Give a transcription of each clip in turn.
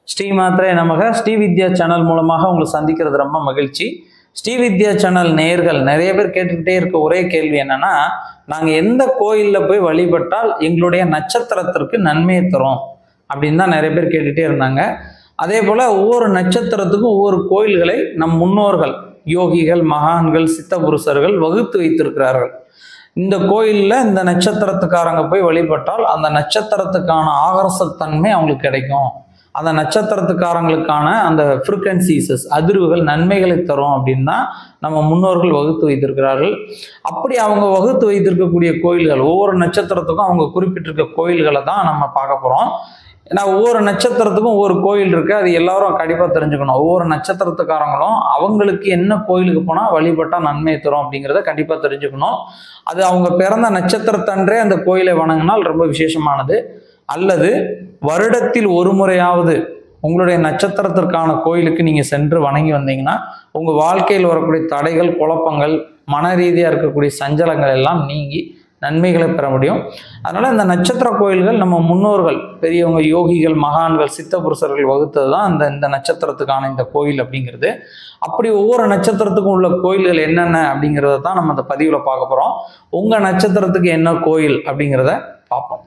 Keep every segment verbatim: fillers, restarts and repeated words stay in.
ஸ்ரீமாத்ரே நமக. ஸ்ரீவித்யா சேனல் மூலமாக உங்களை சந்திக்கிறது ரொம்ப மகிழ்ச்சி. ஸ்ரீவித்யா சேனல் நேயர்கள் நிறைய பேர் கேட்டுக்கிட்டே இருக்க ஒரே கேள்வி என்னன்னா, நாங்கள் எந்த கோயிலில் போய் வழிபட்டால் எங்களுடைய நட்சத்திரத்திற்கு நன்மையை தரும் அப்படின்னு தான் நிறைய பேர் கேட்டுகிட்டே இருந்தாங்க. அதே போல் ஒவ்வொரு நட்சத்திரத்துக்கும் ஒவ்வொரு கோயில்களை நம் முன்னோர்கள் யோகிகள் மகான்கள் சித்த புருஷர்கள் வகுத்து வைத்திருக்கிறார்கள். இந்த கோயிலில் இந்த நட்சத்திரத்துக்காரங்க போய் வழிபட்டால் அந்த நட்சத்திரத்துக்கான ஆகர்ஷத்தன்மை அவங்களுக்கு கிடைக்கும், அந்த நட்சத்திரத்துக்காரங்களுக்கான அந்த ஃப்ரீக்வன்சிஸஸ் அதிர்வுகள் நன்மைகளை தரும் அப்படின்னு தான் நம்ம முன்னோர்கள் வகுத்து வைத்திருக்கிறார்கள். அப்படி அவங்க வகுத்து வைத்திருக்கக்கூடிய கோயில்கள் ஒவ்வொரு நட்சத்திரத்துக்கும் அவங்க குறிப்பிட்டிருக்க கோயில்களை தான் நம்ம பார்க்க போகிறோம். ஏன்னா ஒவ்வொரு நட்சத்திரத்துக்கும் ஒவ்வொரு கோயில் இருக்குது, அது எல்லாரும் கண்டிப்பாக தெரிஞ்சுக்கணும். ஒவ்வொரு நட்சத்திரத்துக்காரங்களும் அவங்களுக்கு என்ன கோயிலுக்கு போனால் வழிபட்டால் நன்மையை தரும் அப்படிங்கிறத கண்டிப்பாக தெரிஞ்சுக்கணும். அது அவங்க பிறந்த நட்சத்திரத்தன்றே அந்த கோயிலை வணங்கினால் ரொம்ப விசேஷமானது. அல்லது வருடத்தில் ஒரு முறையாவது உங்களுடைய நட்சத்திரத்திற்கான கோயிலுக்கு நீங்கள் சென்று வணங்கி வந்தீங்கன்னா உங்கள் வாழ்க்கையில் வரக்கூடிய தடைகள் குழப்பங்கள் மன ரீதியாக இருக்கக்கூடிய சஞ்சலங்கள் எல்லாம் நீங்கி நன்மைகளை பெற முடியும். அதனால் இந்த நட்சத்திர கோயில்கள் நம்ம முன்னோர்கள் பெரியவங்க யோகிகள் மகான்கள் சித்த புருஷர்கள் வகுத்தது தான் இந்த இந்த நட்சத்திரத்துக்கான இந்த கோயில் அப்படிங்கிறது. அப்படி ஒவ்வொரு நட்சத்திரத்துக்கும் உள்ள கோயில்கள் என்னென்ன அப்படிங்கிறத தான் நம்ம இந்த பதிவில் பார்க்க போகிறோம். உங்கள் நட்சத்திரத்துக்கு என்ன கோயில் அப்படிங்கிறத பார்ப்போம்.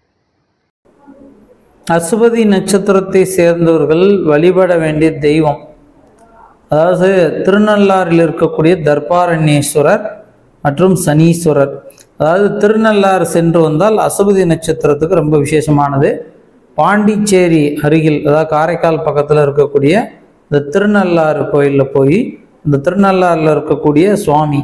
அசுபதி நட்சத்திரத்தை சேர்ந்தவர்கள் வழிபட வேண்டிய தெய்வம், அதாவது திருநள்ளாறில் இருக்கக்கூடிய தர்பாரண்யேஸ்வரர் மற்றும் சனீஸ்வரர். அதாவது திருநள்ளாறு சென்று வந்தால் அசுபதி நட்சத்திரத்துக்கு ரொம்ப விசேஷமானது. பாண்டிச்சேரி அருகில் அதாவது காரைக்கால் பக்கத்தில் இருக்கக்கூடிய இந்த திருநள்ளாறு கோயிலில் போய் இந்த திருநள்ளாறில் இருக்கக்கூடிய சுவாமி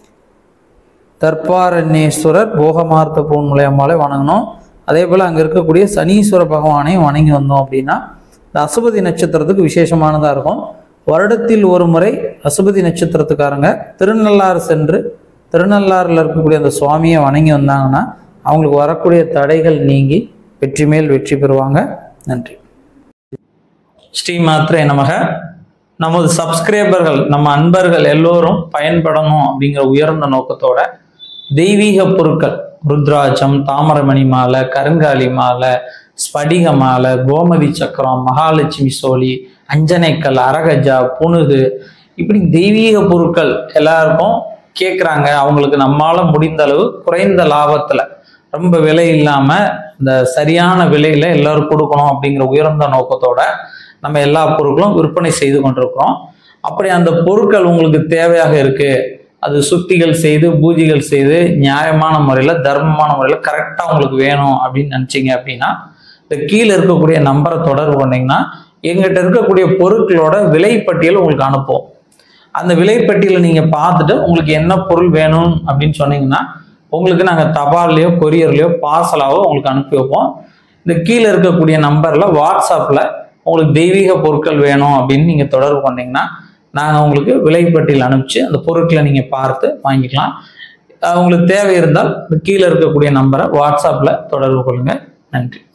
தர்பாரண்யேஸ்வரர் போகமார்த்த பூன்முலை அம்மாளை வணங்கணும். அதே போல் அங்கே இருக்கக்கூடிய சனீஸ்வர பகவானையும் வணங்கி வந்தோம் அப்படின்னா இந்த அசுபதி நட்சத்திரத்துக்கு விசேஷமானதாக இருக்கும். வருடத்தில் ஒரு முறை அசுபதி நட்சத்திரத்துக்காரங்க திருநள்ளாறு சென்று திருநள்ளாறில் இருக்கக்கூடிய அந்த சுவாமியை வணங்கி வந்தாங்கன்னா அவங்களுக்கு வரக்கூடிய தடைகள் நீங்கி வெற்றி மேல் வெற்றி பெறுவாங்க. நன்றி. ஸ்ரீமாத்ரே நமக. நமது சப்ஸ்கிரைபர்கள் நம்ம அன்பர்கள் எல்லோரும் பயன்படணும் அப்படிங்கிற உயர்ந்த நோக்கத்தோட தெய்வீக பொருட்கள் ருத்ராட்சம் தாமரமணி மாலை கருங்காலி மாலை ஸ்படிக மாலை கோமதி சக்கரம் மகாலட்சுமி சோழி அஞ்சனைக்கல் அரகஜா புனுகு இப்படி தெய்வீக பொருட்கள் எல்லாருக்கும் கேட்குறாங்க. அவங்களுக்கு நம்மால முடிந்த அளவு குறைந்த லாபத்தில் ரொம்ப விலை இல்லாமல் இந்த சரியான விலையில் எல்லோரும் கொடுக்கணும் அப்படிங்கிற உயர்ந்த நோக்கத்தோட நம்ம எல்லா பொருட்களும் விற்பனை செய்து கொண்டிருக்கிறோம். அப்படி அந்த பொருட்கள் உங்களுக்கு தேவையாக இருக்குது, அது சுத்திகள் செய்து பூஜைகள் செய்து நியாயமான முறையில் தர்மமான முறையில் கரெக்டாக உங்களுக்கு வேணும் அப்படின்னு நினச்சிங்க அப்படின்னா இந்த கீழே இருக்கக்கூடிய நம்பரை தொடர்பு பண்ணிங்கன்னா எங்கிட்ட இருக்கக்கூடிய பொருட்களோட விலைப்பட்டியல் உங்களுக்கு அனுப்புவோம். அந்த விலைப்பட்டியலை நீங்கள் பார்த்துட்டு உங்களுக்கு என்ன பொருள் வேணும் அப்படின்னு சொன்னீங்கன்னா உங்களுக்கு நாங்கள் தபால்லையோ கொரியர்லையோ பார்சலாவோ உங்களுக்கு அனுப்பி வைப்போம். இந்த கீழே இருக்கக்கூடிய நம்பரில் வாட்ஸ்அப்பில் உங்களுக்கு தெய்வீக பொருட்கள் வேணும் அப்படின்னு நீங்கள் தொடர்பு பண்ணிங்கன்னா நாங்கள் உங்களுக்கு விலைப்பட்டியல் அனுப்பிச்சு அந்த பொருட்களை நீங்கள் பார்த்து வாங்கிக்கலாம். உங்களுக்கு தேவை இருந்தால் கீழே இருக்கக்கூடிய நம்பரை வாட்ஸ்அப்பில் தொடர்பு கொள்ளுங்கள். நன்றி.